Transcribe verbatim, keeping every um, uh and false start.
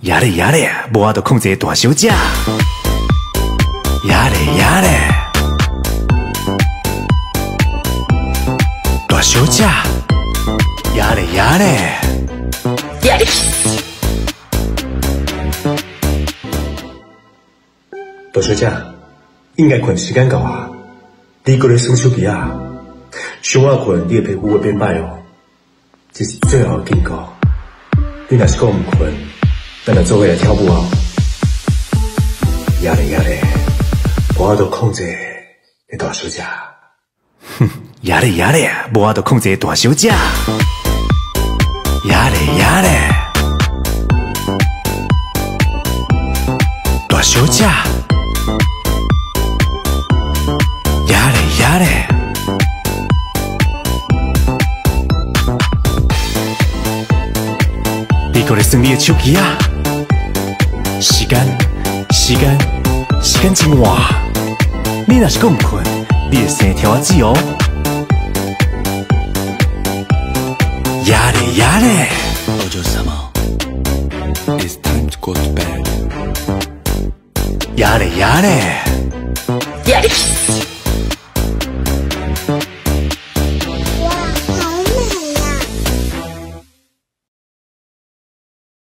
呀嘞呀嘞，无法度控制大小只。呀嘞呀嘞，大小只。呀嘞呀嘞。 大小姐，应该困时间到啊！你搁咧耍手机啊？伤啊困，你的皮肤会变歹哦。这是最后的警告。你若是讲唔困，咱就做伙来跳舞哦。压力压力，无法度控制你大小姐。 哼，压力压力，无法度控制大小只。压力压力，大小只。呀嘞呀嘞，你搁咧算你的手机啊？时间，时间，时间真晚。你若是讲唔困，你会生条仔子哦。呀嘞呀嘞。 It's time to go to bed. 呀嘞呀嘞。 Yes.